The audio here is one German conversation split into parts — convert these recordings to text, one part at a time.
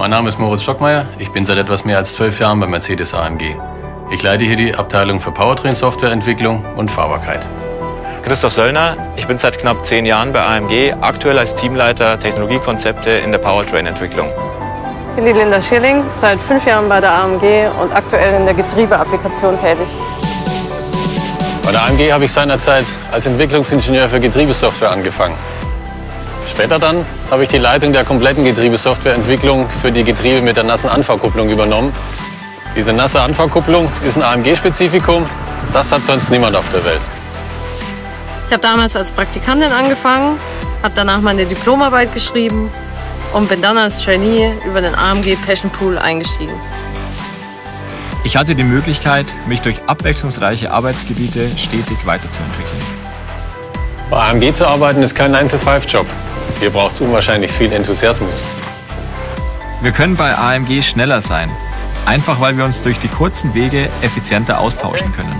Mein Name ist Moritz Stockmeier. Ich bin seit etwas mehr als 12 Jahren bei Mercedes AMG. Ich leite hier die Abteilung für Powertrain-Softwareentwicklung und Fahrbarkeit. Christoph Söllner, ich bin seit knapp 10 Jahren bei AMG, aktuell als Teamleiter Technologiekonzepte in der Powertrain-Entwicklung. Ich bin die Linda Schilling, seit 5 Jahren bei der AMG und aktuell in der Getriebeapplikation tätig. Bei der AMG habe ich seinerzeit als Entwicklungsingenieur für Getriebesoftware angefangen. Später dann habe ich die Leitung der kompletten Getriebesoftwareentwicklung für die Getriebe mit der nassen Anfahrkupplung übernommen. Diese nasse Anfahrkupplung ist ein AMG-Spezifikum. Das hat sonst niemand auf der Welt. Ich habe damals als Praktikantin angefangen, habe danach meine Diplomarbeit geschrieben und bin dann als Trainee über den AMG Passion Pool eingestiegen. Ich hatte die Möglichkeit, mich durch abwechslungsreiche Arbeitsgebiete stetig weiterzuentwickeln. Bei AMG zu arbeiten ist kein 9-to-5-Job. Hier braucht es unwahrscheinlich viel Enthusiasmus. Wir können bei AMG schneller sein, einfach weil wir uns durch die kurzen Wege effizienter austauschen können.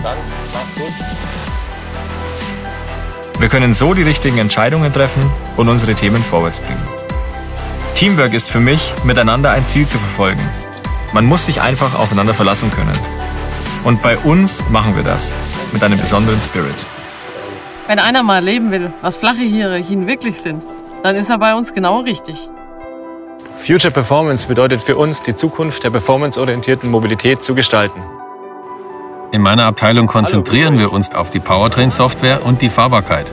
Wir können so die richtigen Entscheidungen treffen und unsere Themen vorwärts bringen. Teamwork ist für mich, miteinander ein Ziel zu verfolgen. Man muss sich einfach aufeinander verlassen können. Und bei uns machen wir das mit einem besonderen Spirit. Wenn einer mal erleben will, was flache Hierarchien wirklich sind, dann ist er bei uns genau richtig. Future Performance bedeutet für uns, die Zukunft der performanceorientierten Mobilität zu gestalten. In meiner Abteilung konzentrieren wir uns auf die Powertrain-Software und die Fahrbarkeit.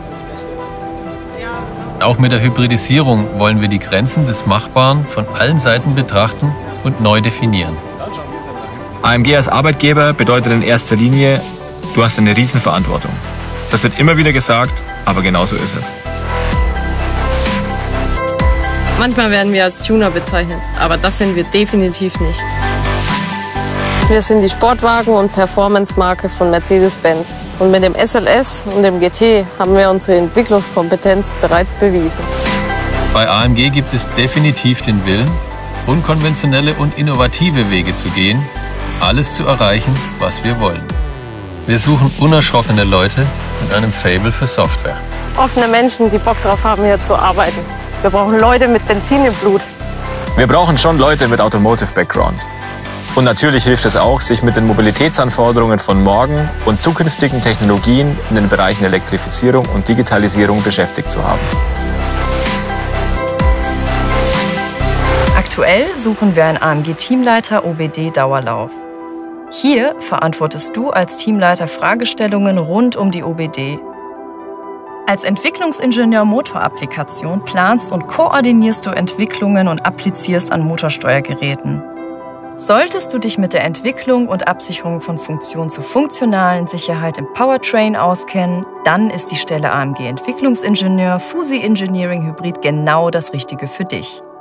Auch mit der Hybridisierung wollen wir die Grenzen des Machbaren von allen Seiten betrachten und neu definieren. AMG als Arbeitgeber bedeutet in erster Linie, du hast eine Riesenverantwortung. Das wird immer wieder gesagt, aber genau so ist es. Manchmal werden wir als Tuner bezeichnet, aber das sind wir definitiv nicht. Wir sind die Sportwagen- und Performance-Marke von Mercedes-Benz. Und mit dem SLS und dem GT haben wir unsere Entwicklungskompetenz bereits bewiesen. Bei AMG gibt es definitiv den Willen, unkonventionelle und innovative Wege zu gehen, alles zu erreichen, was wir wollen. Wir suchen unerschrockene Leute mit einem Faible für Software. Offene Menschen, die Bock drauf haben, hier zu arbeiten. Wir brauchen Leute mit Benzin im Blut. Wir brauchen schon Leute mit Automotive-Background. Und natürlich hilft es auch, sich mit den Mobilitätsanforderungen von morgen und zukünftigen Technologien in den Bereichen Elektrifizierung und Digitalisierung beschäftigt zu haben. Aktuell suchen wir einen AMG-Teamleiter OBD Dauerlauf. Hier verantwortest du als Teamleiter Fragestellungen rund um die OBD. Als Entwicklungsingenieur Motorapplikation planst und koordinierst du Entwicklungen und applizierst an Motorsteuergeräten. Solltest du dich mit der Entwicklung und Absicherung von Funktion zur funktionalen Sicherheit im Powertrain auskennen, dann ist die Stelle AMG Entwicklungsingenieur Fusi Engineering Hybrid genau das Richtige für dich.